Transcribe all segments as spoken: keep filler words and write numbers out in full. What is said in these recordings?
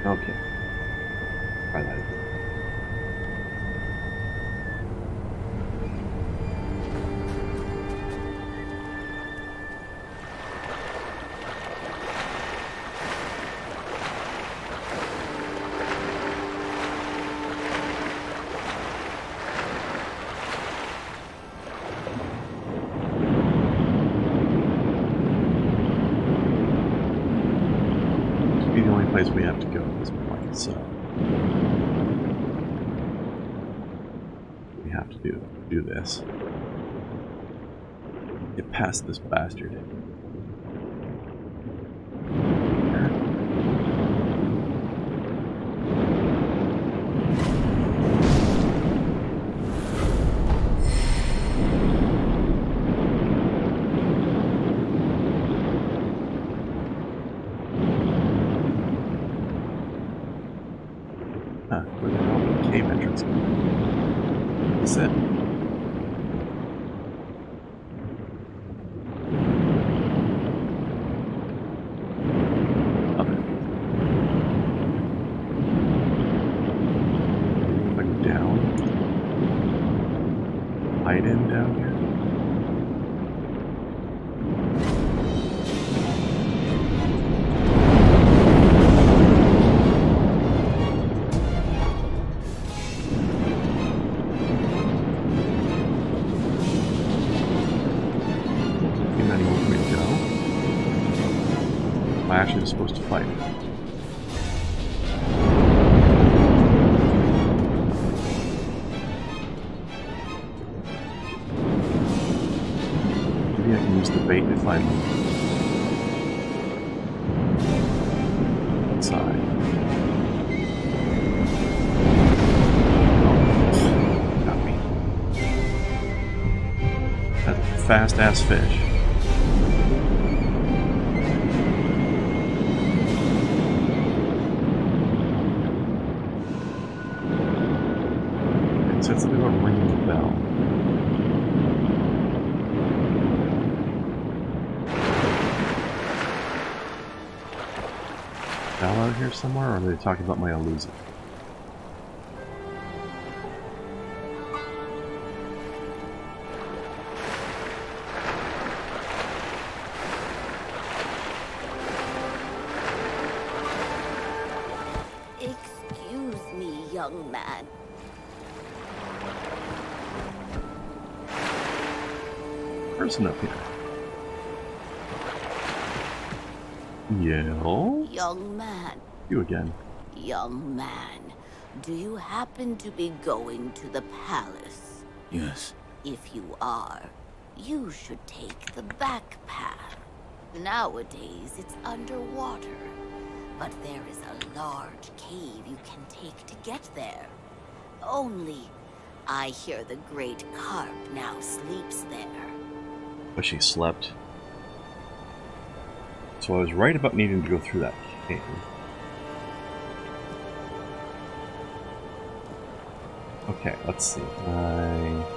Okay. Try that again. Place we have to go at this point, so we have to do do this. Get past this bastard. Ashina supposed to fight. Maybe I can use the bait if I'm inside. Oh, got me. That's a fast-ass fish. Said something about ringing the bell. Bell out here somewhere, or are they talking about my illusion? Excuse me, young man. Person up here. Yeah. Young man. You again. Young man, do you happen to be going to the palace? Yes. If you are, you should take the back path. Nowadays, it's underwater, but there is a large cave you can take to get there. Only, I hear the great Carve now sleeps there. But she slept. So I was right about needing to go through that cave. Okay, let's see. I...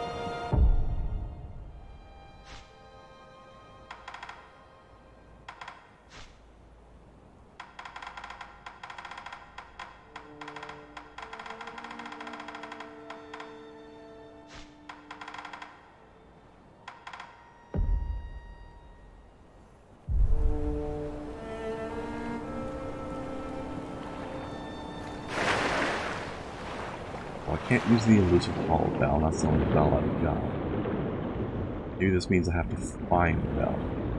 I can't use the elusive hollow bell, that's the only bell I've got. Maybe this means I have to find the bell.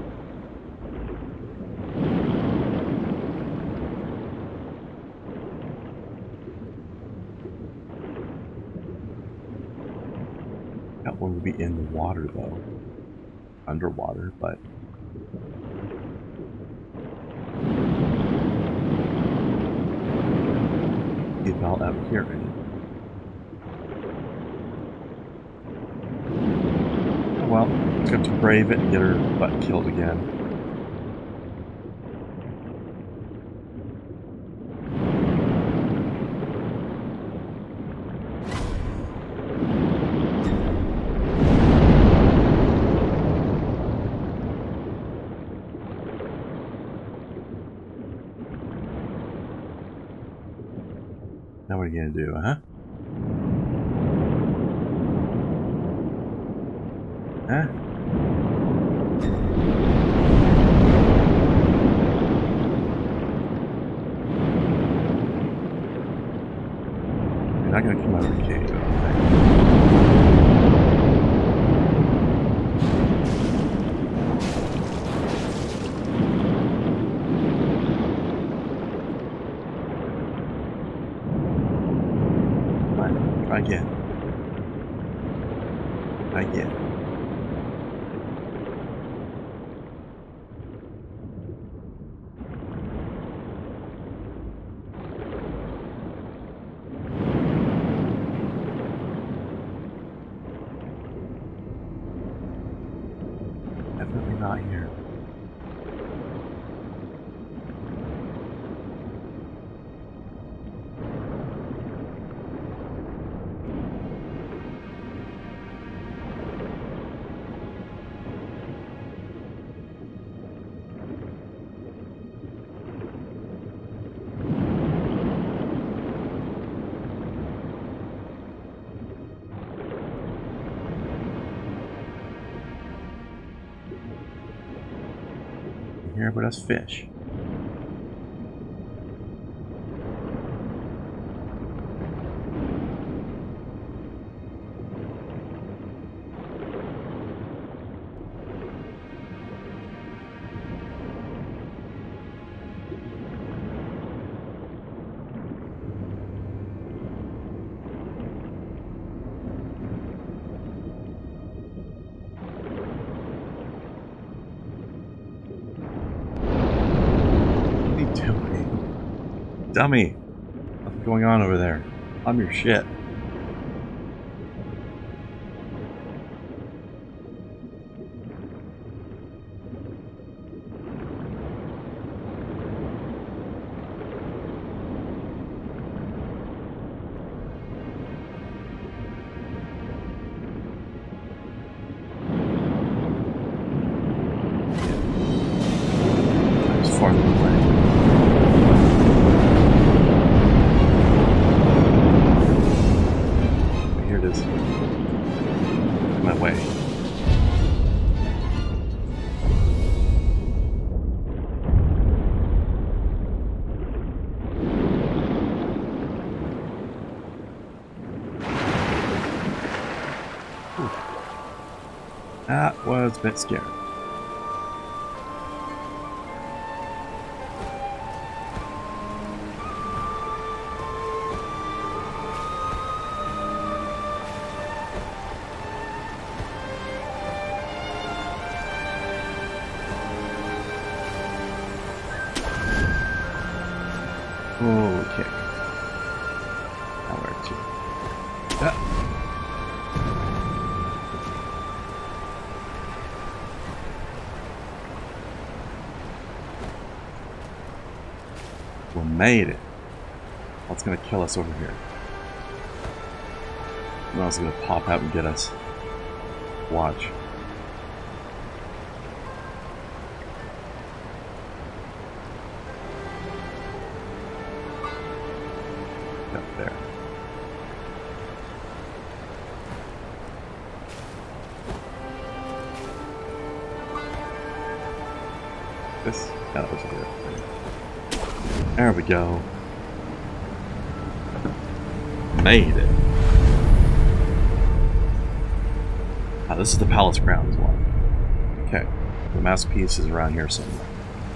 That one would be in the water though. Underwater, but... the bell out here. Well, just have to brave it and get her butt killed again. Now what are you gonna do, huh? Huh? You're not gonna come out of the cave, I don't think. Try again. Try again. Definitely not here. Here, but us fish. Dummy! What's going on over there? I'm your shit. It's farther away. My way. Ooh. That was a bit scary. Okay. Now where to? Ah. We made it. What's gonna kill us over here? No, it's gonna pop out and get us. Watch. Up there. This, yeah, that was good. There we go. Made it. Ah, this is the palace ground as well. Okay, the masterpiece is around here somewhere.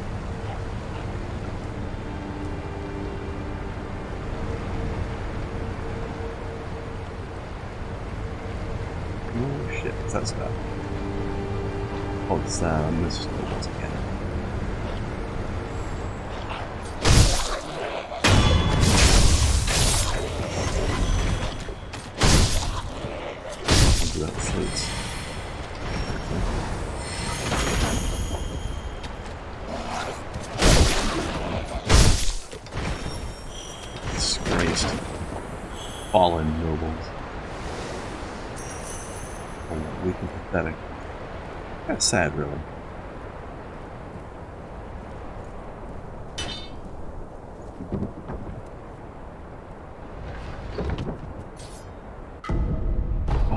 Oh shit, what's that stuff? Oh, it's um, this is once again. I'll do that with flutes. Disgraced. Fallen nobles. Oh, weak and pathetic. That's sad, really.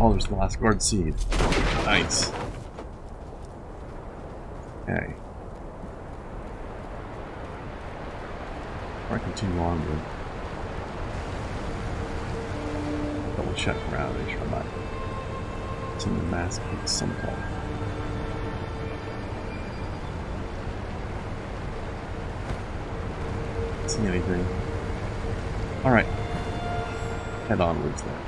Oh, there's the last guard seed. Nice. Okay. Before I continue onward, double check around, make sure I'm not in the mask at some point. See anything? Alright. Head onwards then.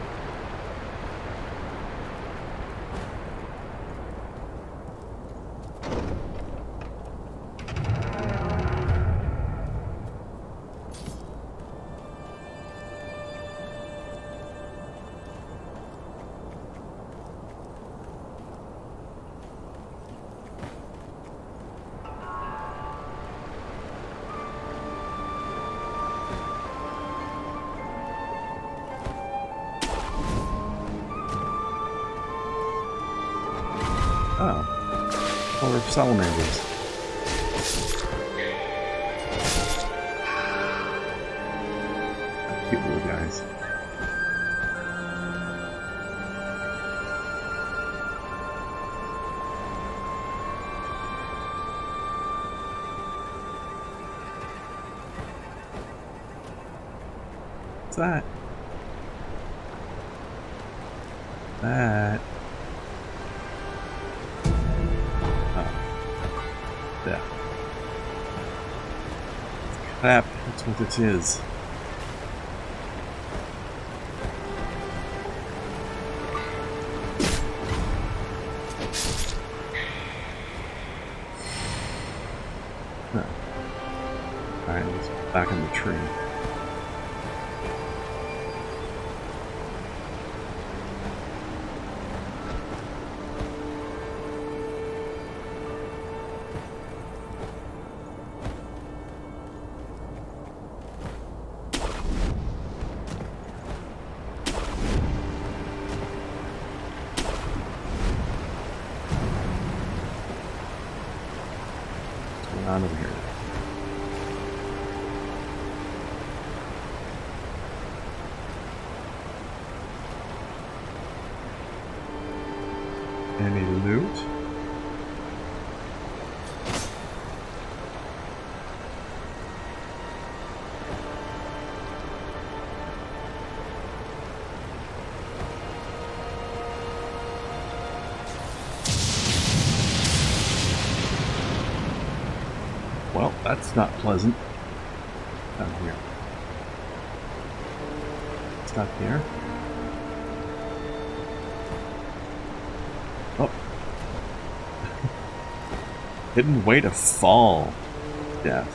Salamanders. Cute little guys. What's that? That. Yeah. Crap, that's what it is. Huh. Alright, let's go back in the tree. Over here. Any loot? Well, that's not pleasant. Down here. It's not here. Oh. Hidden way to fall. Death.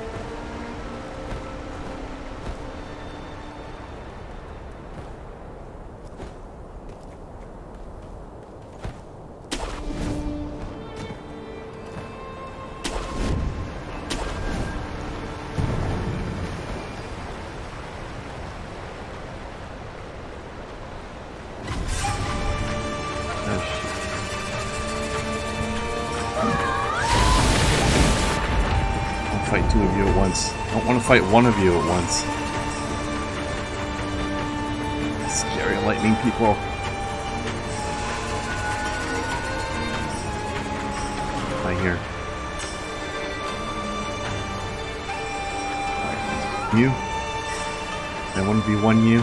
Fight two of you at once. I don't want to fight one of you at once. Scary lightning people. Right here. Alright. You. I one v one you.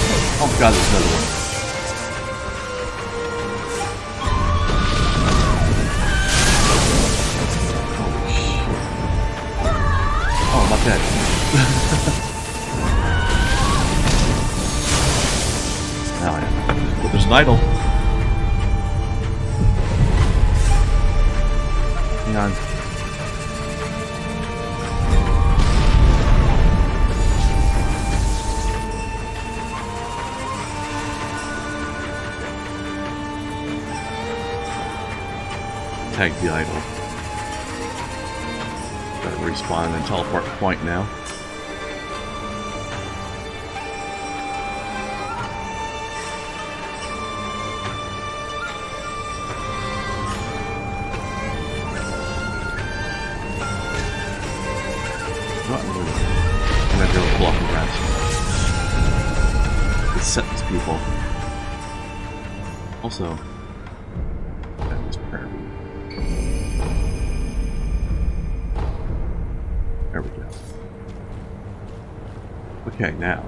God, there's another one. an idol. Hang on. Tag the idol. Gotta respawn and teleport point now. Not really. I'm gonna go block that. Let's set these people. Also, that is prayer. There we go. Okay, now.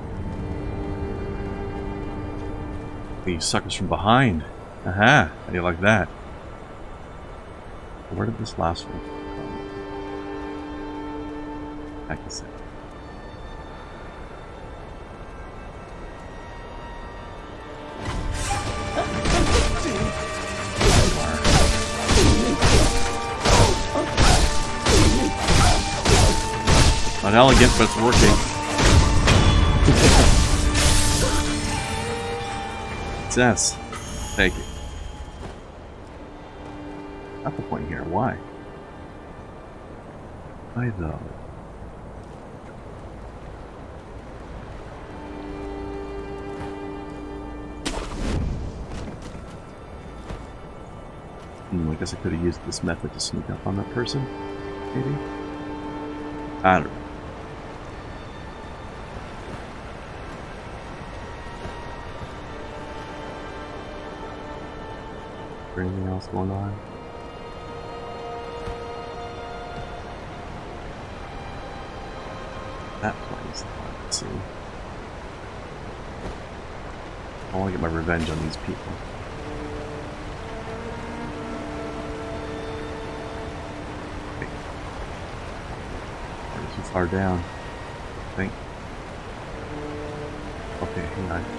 These suckers from behind. Aha! How do you like that? Where did this last one come? I can say. Not elegant, but it's working. Success. Thank you. Not the point here. Why? Why though? Hmm, I guess I could have used this method to sneak up on that person. Maybe? I don't know. Anything else going on? That place. Let's see. I want to get my revenge on these people. Okay. They're too far down, I think. Okay, hang on.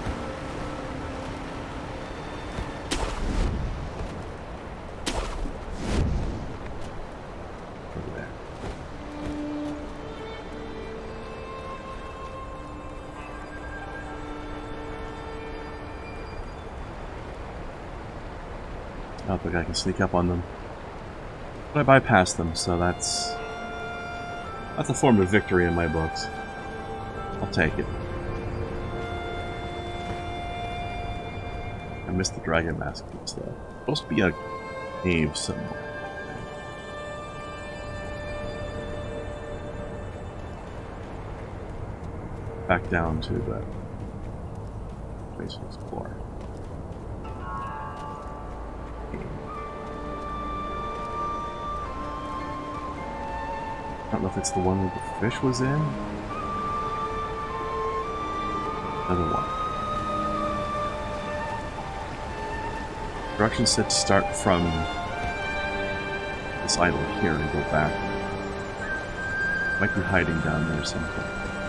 I don't think I can sneak up on them. But I bypassed them, so that's... That's a form of victory in my books. I'll take it. I missed the dragon mask piece, though. It's supposed to be a cave somewhere. Back down to the place to explore. I don't know if it's the one where the fish was in. Another one. Directions said to start from this idol here and go back. Might be hiding down there something.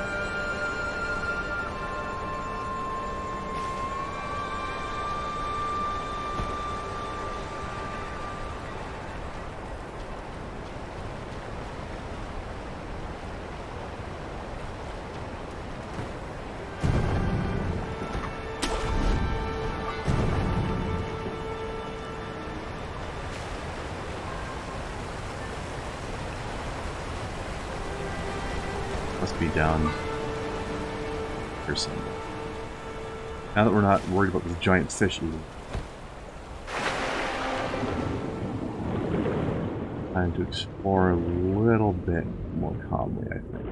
Must be down here somewhere. Now that we're not worried about this giant fish either. Time to explore a little bit more calmly, I think.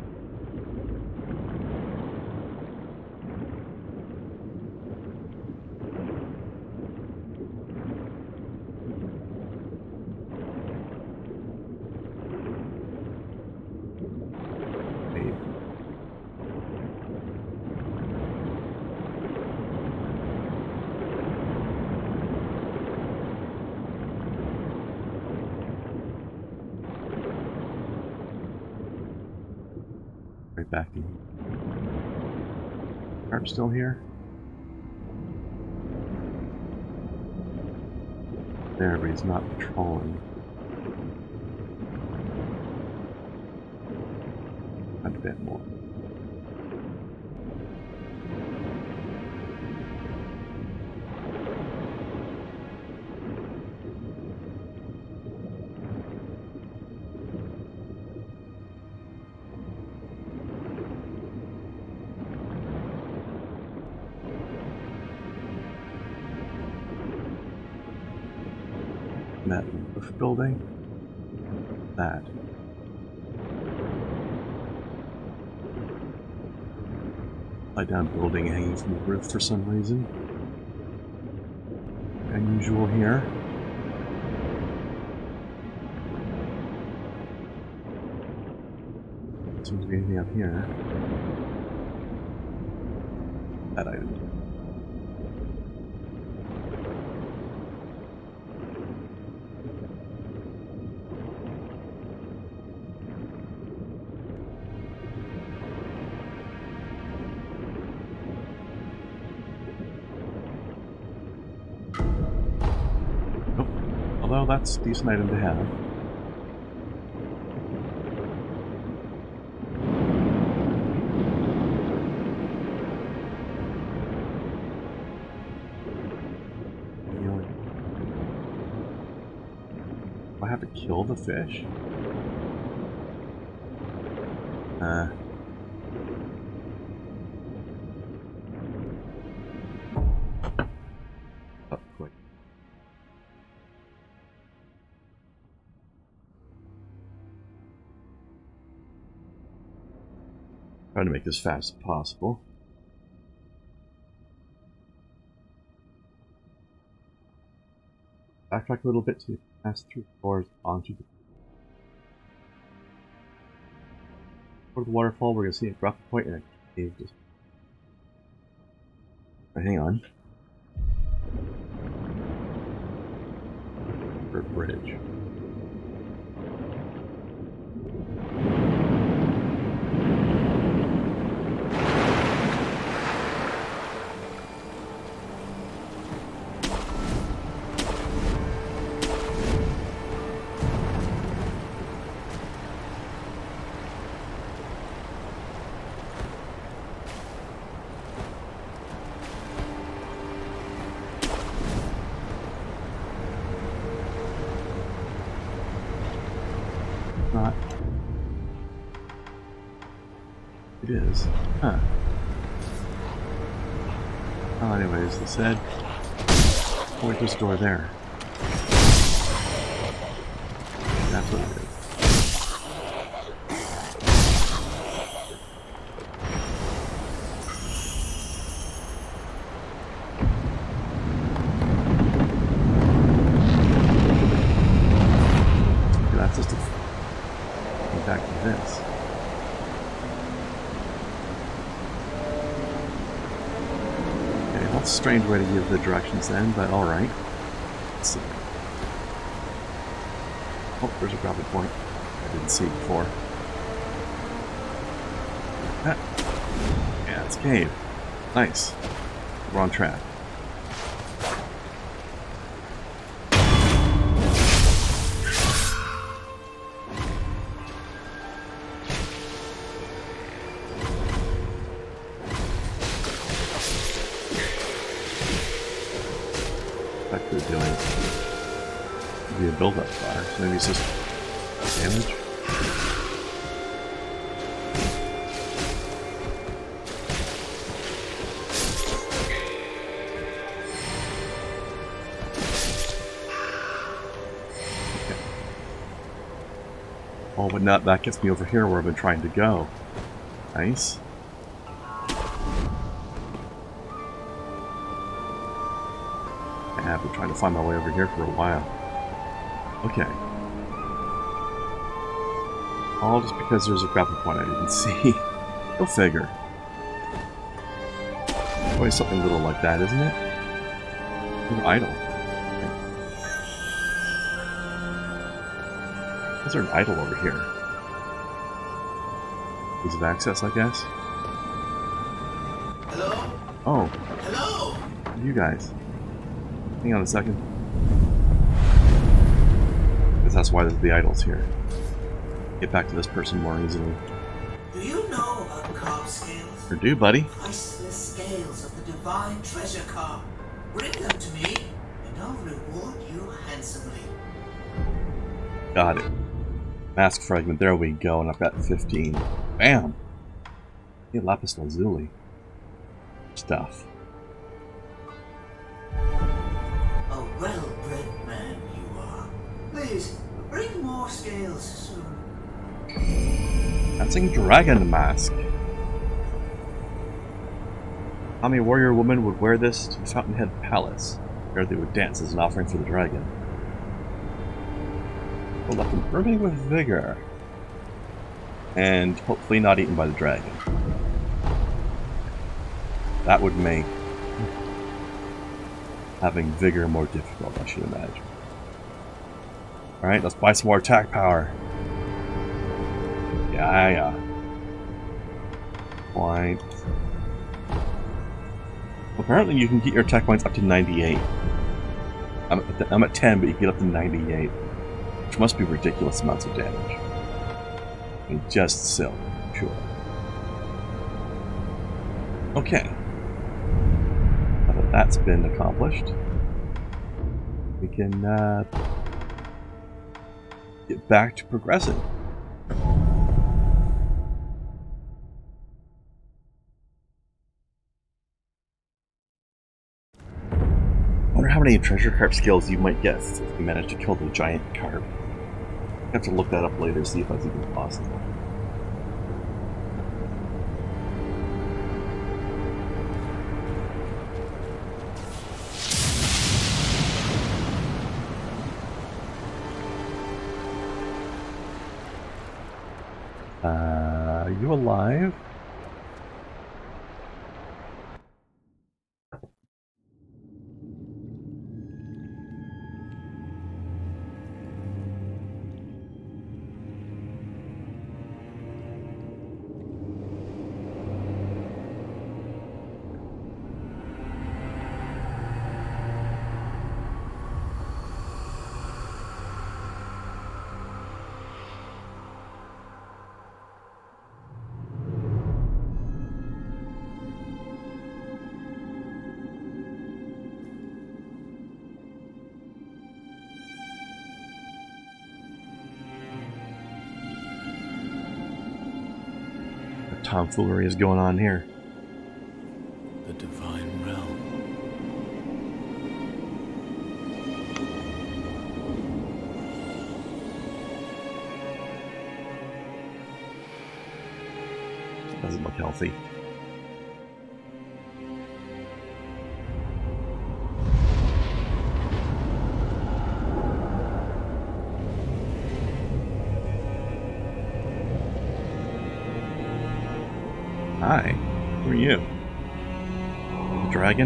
Right back in. Carve still here? there, but he's not patrolling. A bit more. That roof building. That. Lie down building hanging from the roof for some reason. Unusual here. Seems to be anything up here. That item. Although that's a decent item to have. Do I have to kill the fish? Uh. Oh, quick. Trying to make this fast as possible. Backtrack a little bit to pass through the doors onto the for the waterfall. We're gonna see a drop point and a cave. Just right, hang on. For a bridge. Not. It is. Huh. Well, anyways, they said. Oh, wait, there's a door there. That's what it is. Okay, that's just a back to this. Okay, that's a strange way to give the directions then, but alright. Let's see. Oh, there's a gravel point. I didn't see it before. Ah. Yeah, it's a cave. Nice. We're on track. Doing be a build-up fire, so maybe it's just damage. Okay. Oh, but not that gets me over here where I've been trying to go. Nice. I've been trying to find my way over here for a while. Okay. All just because there's a grapple point I didn't see. Go figure. Always something little like that, isn't it? A little idol. Okay. Is there an idol over here? Ease of access, I guess? Hello? Oh. Hello? You guys. Hang on a second. guess that's why there's the idols here. Get back to this person more easily. Do you know about Carve scales? Or do, buddy. Priceless scales of the divine treasure Carve. Bring them to me, and I'll reward you handsomely. Got it. Mask fragment, there we go, and I've got fifteen. Bam! Hey, lapis lazuli. Stuff. A well-bred man you are. Please, bring more scales soon. Dancing dragon mask. How many warrior women would wear this to the Fountainhead Palace? Where they would dance as an offering for the dragon. We'll let them burning with vigor. And hopefully not eaten by the dragon. That would make having vigor more difficult, I should imagine. Alright, let's buy some more attack power. Yeah, yeah. Point. Apparently you can get your attack points up to ninety-eight. I'm at, the, I'm at ten, but you can get up to ninety-eight. Which must be ridiculous amounts of damage. I mean, just silly, sure. Okay. Now that that's been accomplished, we can uh, get back to progressing. I wonder how many treasure carp skills you might get if you manage to kill the giant carp. I have to look that up later, see if that's even possible. Uh, are you alive? Tomfoolery is going on here. The divine realm. Doesn't look healthy. Hi, who are you? The dragon?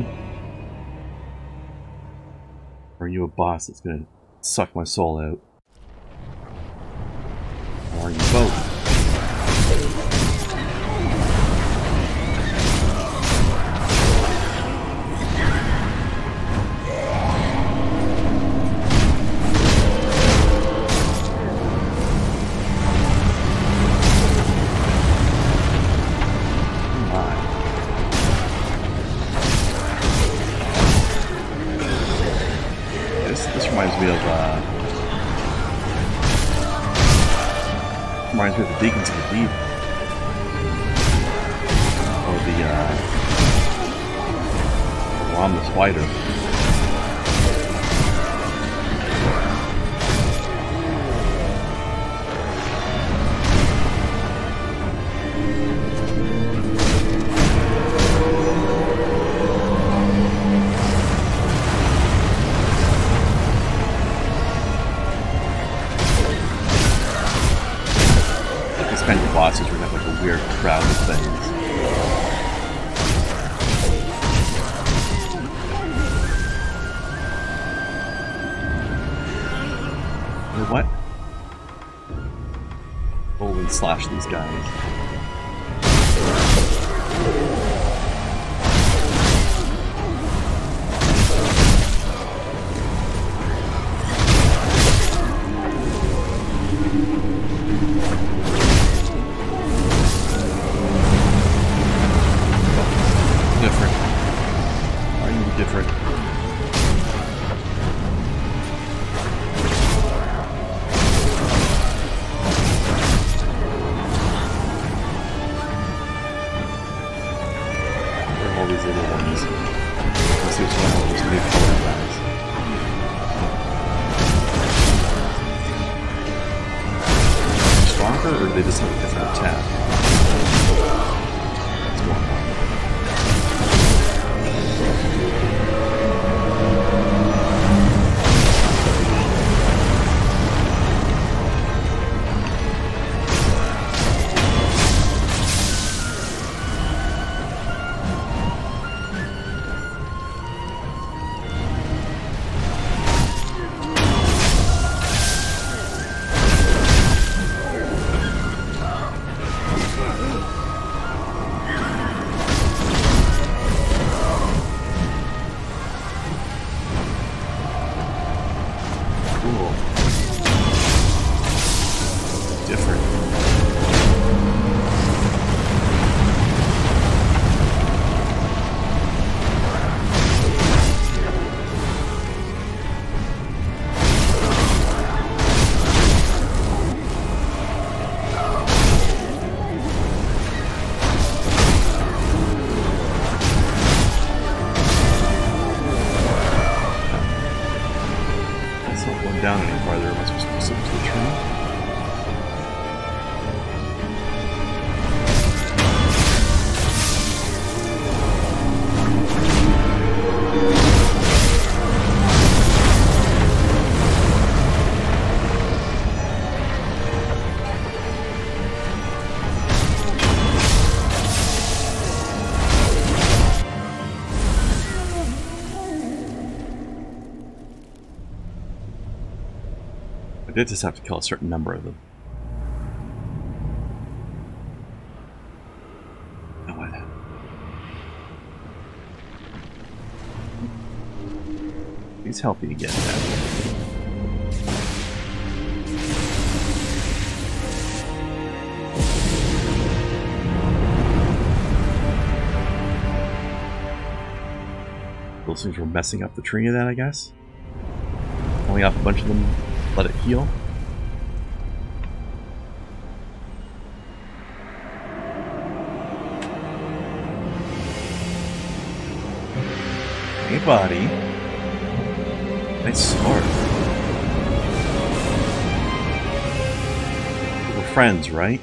Or are you a boss that's gonna suck my soul out? Or are you both? Reminds me of, uh... reminds me of the Deacons of the Deep. Or the, uh... Rom the Spider. Kind of bosses where you have like a weird crowd of things. Or what? Roll and slash these guys. different? Are you different? There are all these little ones. Let's see what's one of those new color guys. Stronger, or do they just have a different attack? That's one. Down any farther, am I supposed to be sitting to the train? I did just have to kill a certain number of them. Oh, what? He's healthy again now. Those things were messing up the tree then, I guess? Pulling off a bunch of them. Let it heal. Hey, buddy. Nice sword. We're friends, right?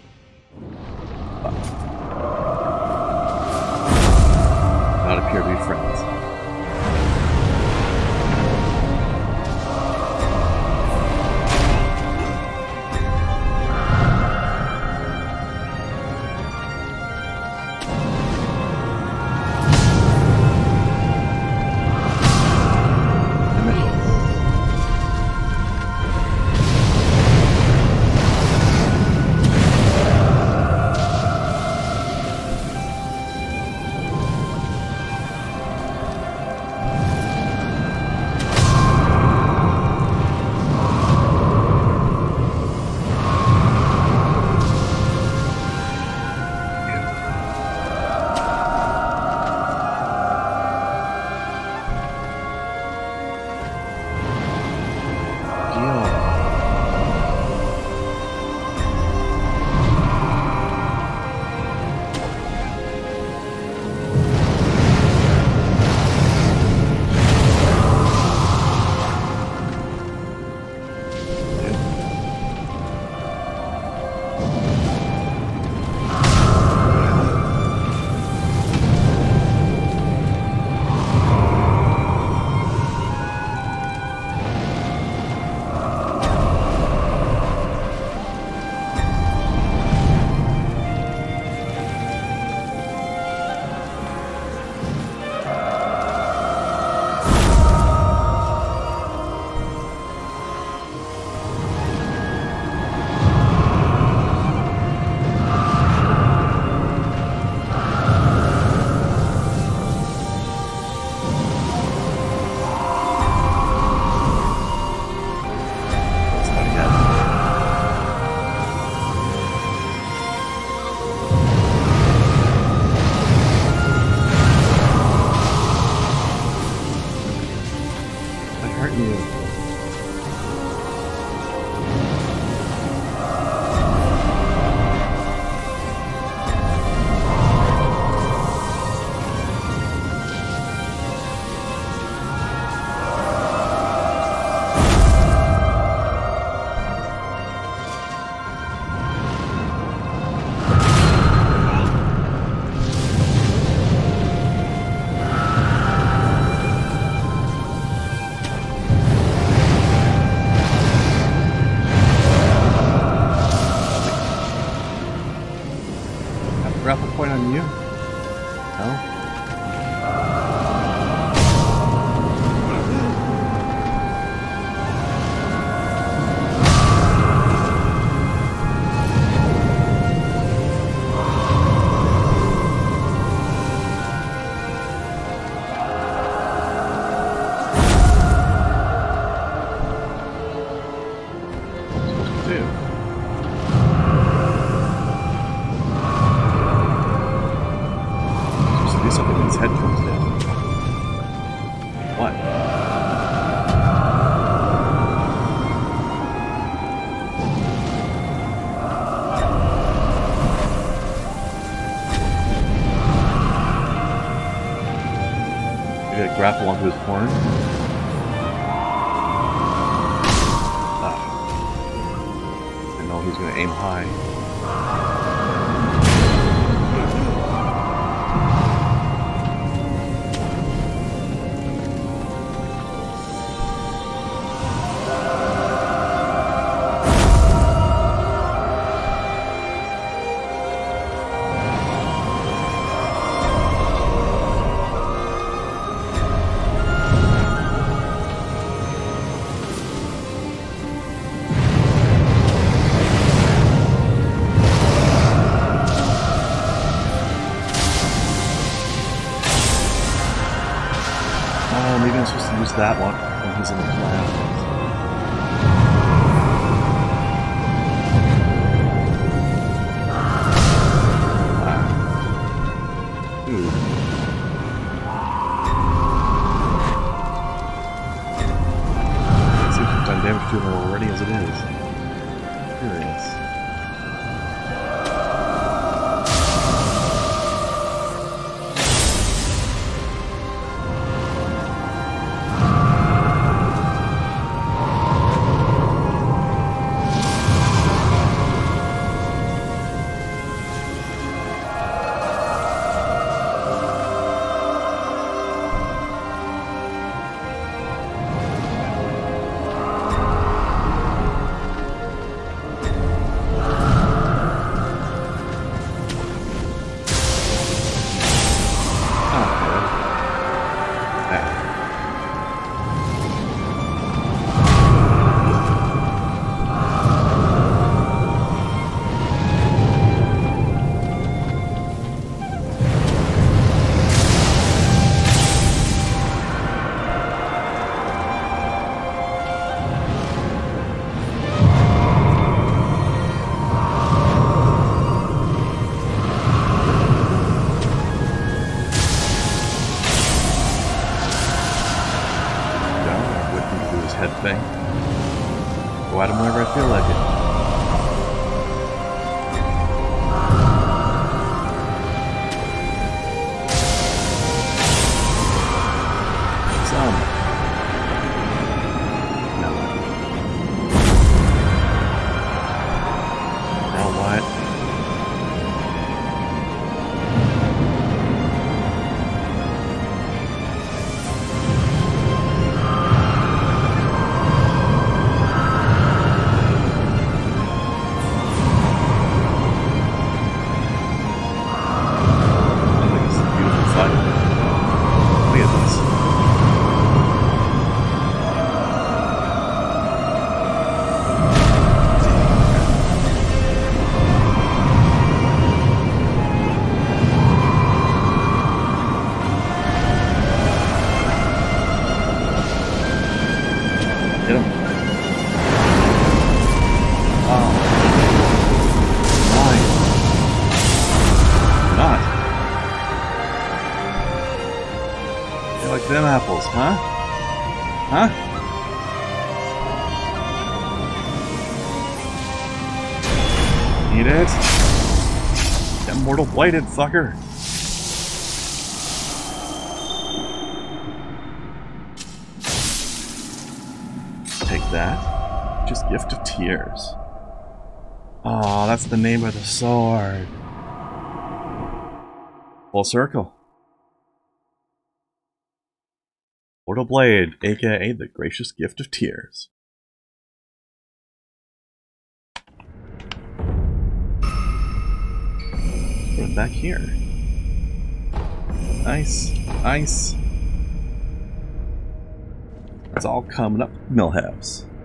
Not appear to be friends. from you. Grapple point on you? No? Grapple onto his horn. Ah. I know he's going to aim high. That one when he's in the cloud. Ah. Ooh. It seems we've done damage to him already as it is. Curious. Thing. Go at him whenever I feel like it. Some. No. Now what? Them apples, huh? Huh? Eat it. Get mortal blighted, fucker. Take that. Just Gift of Tears. Oh, that's the name of the sword. Full circle. Mortal Blade, aka the Gracious Gift of Tears. Put it back here. Nice, nice. It's all coming up, Millhouse.